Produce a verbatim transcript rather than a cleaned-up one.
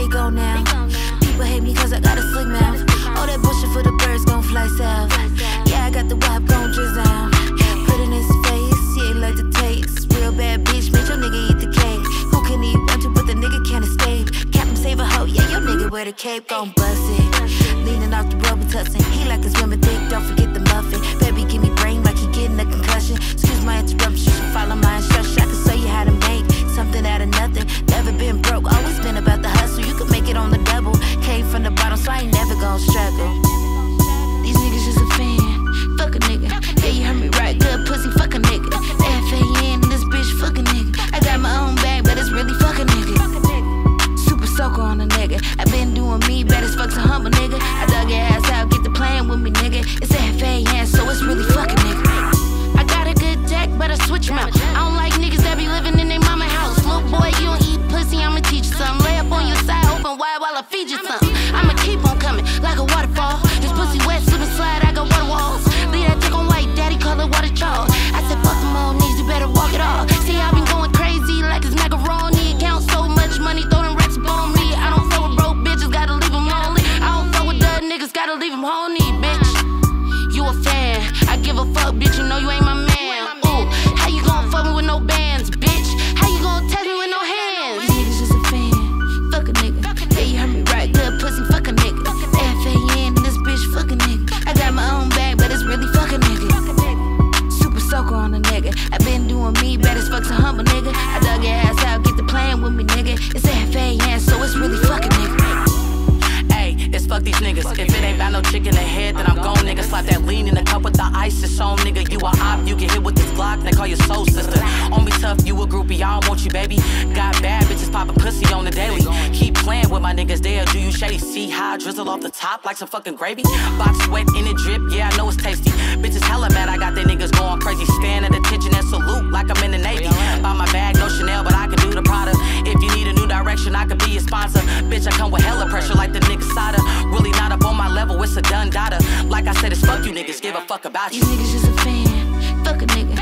they go now. People hate me cause I got a slick mouth. All that bullshit for the birds gon' fly south. Yeah, I got the wop gon' drizzle out. Put it in his face, he ain't like the taste. Real bad bitch, made your nigga eat the cake. Who can he run to but the nigga can't escape? Captain save a hoe, yeah, your nigga wear the cape gon' bust it. Leaning off the rubber tussin', he like his women thick, don't forget the muffin. Baby, give me brain like he getting a concussion. Excuse my interruption, follow my instructions. I can show you how to make something out of nothing. Never been broke, always been about the hustle. You can make it on the double. Came from the bottom, so I ain't never gon' struggle. These niggas just a fan, fuck a nigga. Yeah, you heard me right, good pussy, fuck a nigga. F A N, this bitch, fuck a nigga. I got my own bag, but it's really fuck a nigga. Super soaker on a nigga. I been doing me, bad as fuck's a humble nigga. I dug your ass out, get to playing with me, nigga. It's F A N, so it's really fuck a nigga. I got a good deck, but I switch them out. I don't like niggas that be living in their mama house. Little boy, you don't eat pussy, I'ma teach you something. Lay up on your side, open wide while I feed you something. I'ma keep on coming like a waterfall. This pussy wet, slip and slide, I got water walls. Leave that dick on white, daddy call it water chalk. I said fuck them all niggas, you better walk it off. See, I been going crazy like it's macaroni. Count so much money, throw them racks up on me. I don't fuck with broke bitches, gotta leave them lonely. I don't fuck with dud niggas, gotta leave them horny, bitch. You a fan, I give a fuck, bitch, you know you ain't my man. Ooh, how you gon' fuck me with no bands, bitch? How you gon' test me with no hands? These niggas just a fan, fuck a nigga. Yeah, you heard me right, good pussy, fuck a nigga. F A N, this bitch, fuck a nigga. I got my own bag, but it's really fuck a nigga. Super soaker on a nigga. I been doing me, bad as fuck's a humble nigga. I dug your ass out, get to playing with me, nigga. It's F A N, so it's really fuck a nigga. It's fuck these niggas. If it ain't about no chick in the head, then I'm gone, nigga. Slap that lean in the cup with the ice, it's on, nigga. You a op, you get hit with this Glock, they call you soul sister. On me tough, you a groupie, I don't want you, baby. Got bad bitches poppin' pussy on the daily. Keep playing with my niggas, they'll do you shady. See how I drizzle off the top like some fucking gravy. Box sweat in it drip, yeah, I know it's tasty. Bitches hella mad, I got they niggas going crazy. Stand at attention and salute like I'm in the Navy. Buy my bag, no Chanel, but I can do the Prada. If you need a new direction, I could be your sponsor. Bitch, I come with hella pressure like the nigga Sada. Really not up on my level, it's a done data. Like I said, it's fuck you niggas, give a fuck about you. These niggas just a fan, fuck a nigga.